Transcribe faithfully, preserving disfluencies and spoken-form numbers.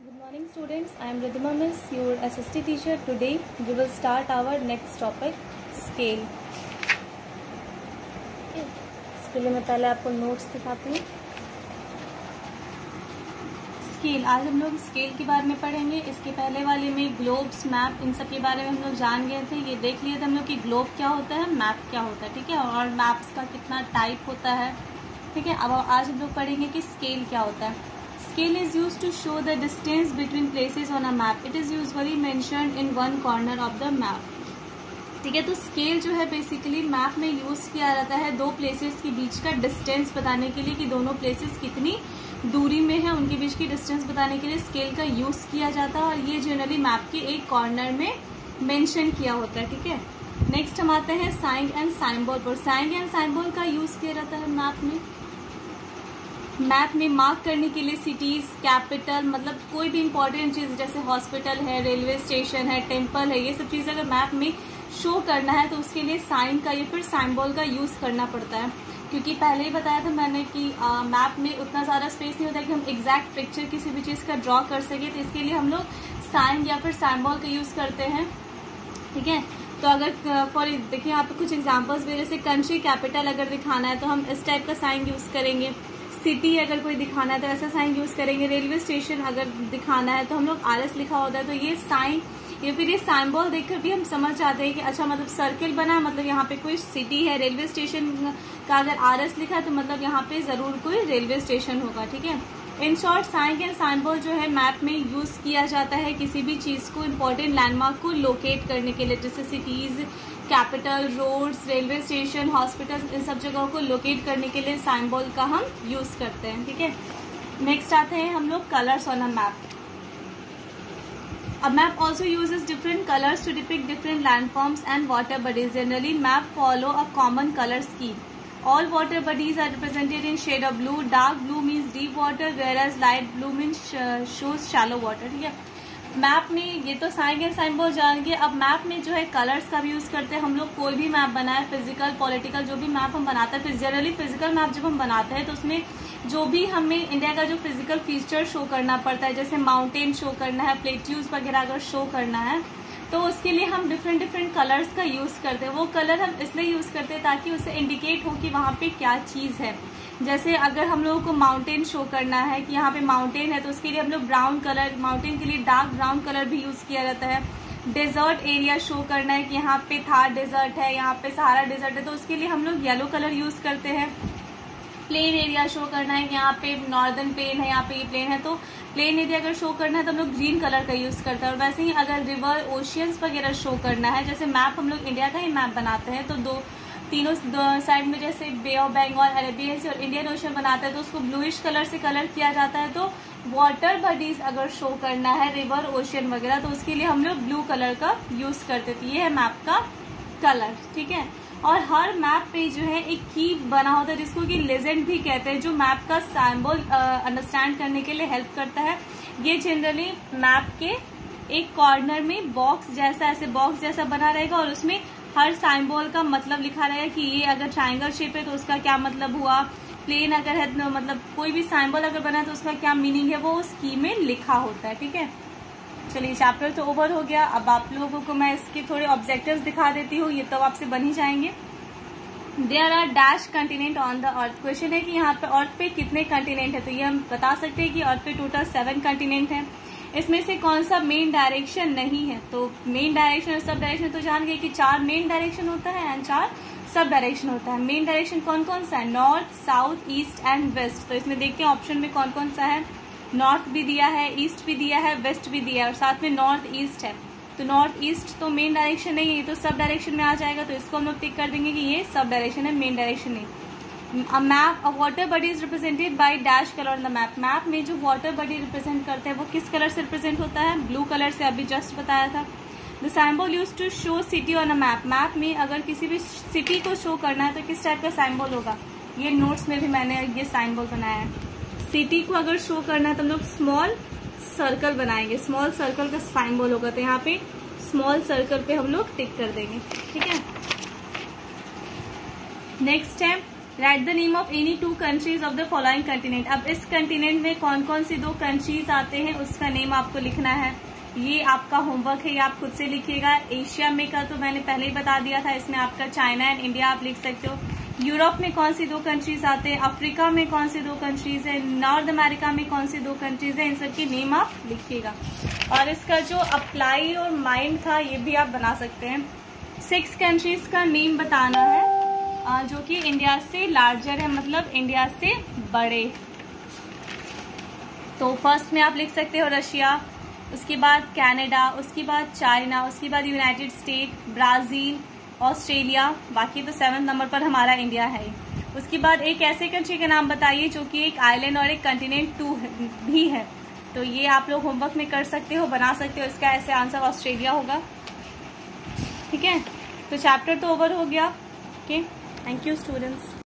Good morning students, I am Ridhima Miss, your S S T teacher. Today we will start our next topic, scale. Okay. इसके लिए मैं पहले आपको notes दिखाती हूँ. Scale, आज हम लोग स्केल के बारे में पढ़ेंगे. इसके पहले वाले में ग्लोब्स, मैप, इन सब के बारे में हम लोग जान गए थे. ये देख लिए थे हम लोग कि ग्लोब क्या होता है, मैप क्या होता है, ठीक है, और मैप्स का कितना टाइप होता है, ठीक है. अब आज हम लोग पढ़ेंगे कि स्केल क्या होता है. Scale is used to show the distance between places on a map. It is usually mentioned in one corner of the map. ठीक है, तो स्केल जो है बेसिकली मैप में यूज किया जाता है दो प्लेसेस के बीच का डिस्टेंस बताने के लिए कि दोनों प्लेसेस कितनी दूरी में है, उनके बीच की डिस्टेंस बताने के लिए स्केल का यूज किया जाता है. और ये जनरली मैप के एक कॉर्नर में मेंशन किया होता है. ठीक है, नेक्स्ट हम आते हैं साइन एंड साइनबोल पर. साइन एंड साइनबोल का यूज किया जाता है मैप में. मैप में मार्क करने के लिए सिटीज, कैपिटल, मतलब कोई भी इंपॉर्टेंट चीज जैसे हॉस्पिटल है, रेलवे स्टेशन है, टेम्पल है, ये सब चीजें अगर मैप में शो करना है तो उसके लिए साइन का या फिर साइनबोल का यूज करना पड़ता है. क्योंकि पहले ही बताया था मैंने कि मैप में उतना ज्यादा स्पेस नहीं होता है कि हम एग्जैक्ट पिक्चर किसी भी चीज का ड्रॉ कर सके, तो इसके लिए हम लोग साइन या फिर साइनबोल का यूज करते हैं. ठीक है, तो अगर फॉर देखिए यहाँ पे कुछ एग्जाम्पल्स भी, जैसे कंट्री कैपिटल अगर दिखाना है तो हम इस टाइप का साइन यूज करेंगे. सिटी अगर कोई दिखाना है तो ऐसा साइन यूज करेंगे. रेलवे स्टेशन अगर दिखाना है तो हम लोग आर एस लिखा होता है, तो ये साइन या फिर ये साइनबोल देखकर भी हम समझ जाते हैं कि अच्छा मतलब सर्किल बना है, मतलब यहाँ पे कोई सिटी है. रेलवे स्टेशन का अगर आर एस लिखा है तो मतलब यहाँ पे जरूर कोई रेलवे स्टेशन होगा. ठीक है, इन शॉर्ट साइन एंड साइनबोल जो है मैप में यूज किया जाता है किसी भी चीज को, इम्पोर्टेंट लैंडमार्क को लोकेट करने के लिए, जैसे cities, capital, roads, railway station, hospital, इन सब जगहों को लोकेट करने के लिए साइनबोल का हम यूज करते हैं. ठीक है, नेक्स्ट आते हैं हम लोग colours on a map. A map also uses different colors to depict different landforms and water bodies. Generally, map follow a common color scheme. All water bodies are represented in shade of blue. Dark blue means deep water, whereas light blue means shows shallow water. ठीक है, map में ये तो sign and साइनबोल जान गए. अब map में जो है कलर्स का भी यूज करते हैं हम लोग. कोई भी मैप बनाए, फिजिकल, पॉलिटिकल, जो भी मैप हम बनाते हैं, जनरली फिजिकल मैप जब हम बनाते हैं तो उसमें जो भी हमें इंडिया का जो फिजिकल फीचर शो करना पड़ता है, जैसे माउंटेन शो करना है, प्लेट्यूज वगैरह अगर शो करना है, तो उसके लिए हम डिफरेंट डिफरेंट कलर्स का यूज करते हैं. वो कलर हम इसलिए यूज करते हैं ताकि उससे इंडिकेट हो कि वहाँ पे क्या चीज है. जैसे अगर हम लोगों को माउंटेन शो करना है कि यहाँ पे माउंटेन है, तो उसके लिए हम लोग ब्राउन कलर, माउंटेन के लिए डार्क ब्राउन कलर भी यूज किया जाता है. डेजर्ट एरिया शो करना है कि यहाँ पे थार डेजर्ट है, यहाँ पे सहारा डेजर्ट है, तो उसके लिए हम लोग येलो कलर यूज करते हैं. प्लेन एरिया शो करना है कि यहाँ पे नॉर्दर्न प्लेन है, यहाँ पे ये प्लेन है, तो प्लेन एरिया अगर शो करना है तो हम लोग ग्रीन कलर का यूज करते हैं. और वैसे ही अगर रिवर, ओशियंस वगैरह शो करना है, जैसे मैप हम लोग इंडिया का ही मैप बनाते हैं, तो दो तीनों साइड में जैसे bay of Bengal, Arabian sea और इंडियन ओशन बनाते हैं, तो उसको ब्लूइश कलर से कलर किया जाता है. तो वाटर बॉडीज अगर शो करना है, रिवर, ओशन वगैरह, तो उसके लिए हम लोग ब्लू कलर का यूज करते थे. ये है मैप का कलर. ठीक है, और हर मैप पे जो है एक की बना होता है जिसको कि लेजेंड भी कहते हैं, जो मैप का सिंबल अंडरस्टैंड करने के लिए हेल्प करता है. ये जनरली मैप के एक कॉर्नर में बॉक्स जैसा, ऐसे बॉक्स जैसा बना रहेगा और उसमें हर सिंबल का मतलब लिखा रहेगा कि ये अगर ट्रायंगल शेप है तो उसका क्या मतलब हुआ, प्लेन अगर है तो मतलब कोई भी सिंबल अगर बना है तो उसका क्या मीनिंग है, वो उस की में लिखा होता है. ठीक है, चलिए चैप्टर तो ओवर हो गया. अब आप लोगों को मैं इसके थोड़े ऑब्जेक्टिव्स दिखा देती हूँ, ये तो आपसे बन ही जाएंगे. There are dash continent on the earth. Question है कि यहाँ पे अर्थ पे कितने कंटिनेंट है, तो ये हम बता सकते हैं कि अर्थ पे टोटल सेवन कंटिनेंट है. इसमें से कौन सा मेन डायरेक्शन नहीं है, तो मेन डायरेक्शन और सब डायरेक्शन तो जान गए कि चार मेन डायरेक्शन होता है एंड चार सब डायरेक्शन होता है. मेन डायरेक्शन कौन कौन सा है, north, south, east and west. तो इसमें देखते हैं ऑप्शन में कौन कौन सा है. नॉर्थ भी दिया है, ईस्ट भी दिया है, वेस्ट भी दिया है, और साथ में नॉर्थ ईस्ट है. तो नॉर्थ ईस्ट तो मेन डायरेक्शन नहीं है, ये तो सब डायरेक्शन में आ जाएगा, तो इसको हम लोग टिक कर देंगे कि ये सब डायरेक्शन है, मेन डायरेक्शन नहीं. A map, a water body is represented by dash colour on the map. Map में जो वाटर बॉडी रिप्रेजेंट करते हैं वो किस कलर से रिप्रेजेंट होता है, ब्लू कलर से, अभी जस्ट बताया था. The symbol used to show city on a map. Map में अगर किसी भी सिटी को शो करना है तो किस टाइप का सिंबल होगा, ये नोट्स में भी मैंने ये सिंबल बनाया है. सिटी को अगर शो करना है तो हम लोग स्मॉल सर्कल बनाएंगे, स्मॉल सर्कल का सिंबल होगा, तो यहाँ पे स्मॉल सर्कल पे हम लोग टिक कर देंगे. ठीक है, नेक्स्ट है write the name of any two countries of the following continent. अब इस कंटिनेंट में कौन कौन सी दो कंट्रीज आते हैं उसका नेम आपको लिखना है। ये आपका होमवर्क है, ये आप खुद से लिखिएगा। एशिया में का तो मैंने पहले ही बता दिया था, इसमें आपका चाइना एंड इंडिया आप लिख सकते हो। यूरोप में कौन सी दो कंट्रीज आते हैं, अफ्रीका में कौन सी दो कंट्रीज है, नॉर्थ अमेरिका में कौन सी दो कंट्रीज है, इन सब के नेम आप लिखिएगा। और इसका जो अप्लाई और माइंड था ये भी आप बना सकते हैं। सिक्स कंट्रीज का नेम बताना है जो कि इंडिया से लार्जर है, मतलब इंडिया से बड़े। तो फर्स्ट में आप लिख सकते हो रशिया, उसके बाद कनाडा, उसके बाद चाइना, उसके बाद यूनाइटेड स्टेट, ब्राजील, ऑस्ट्रेलिया, बाकी तो सेवन्थ नंबर पर हमारा इंडिया है। उसके बाद एक ऐसे कंट्री का नाम बताइए जो कि एक आइलैंड और एक कंटिनेंट टू भी है। तो ये आप लोग होमवर्क में कर सकते हो, बना सकते हो। इसका ऐसे आंसर ऑस्ट्रेलिया होगा। ठीक है, तो चैप्टर तो ओवर हो गया। Okay, thank you students.